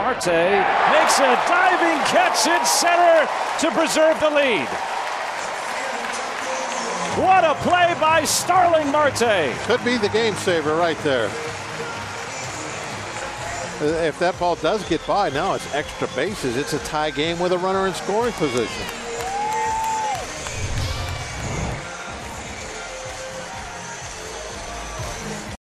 Marte makes a diving catch in center to preserve the lead. What a play by Starling Marte. Could be the game saver right there. If that ball does get by, now it's extra bases. It's a tie game with a runner in scoring position.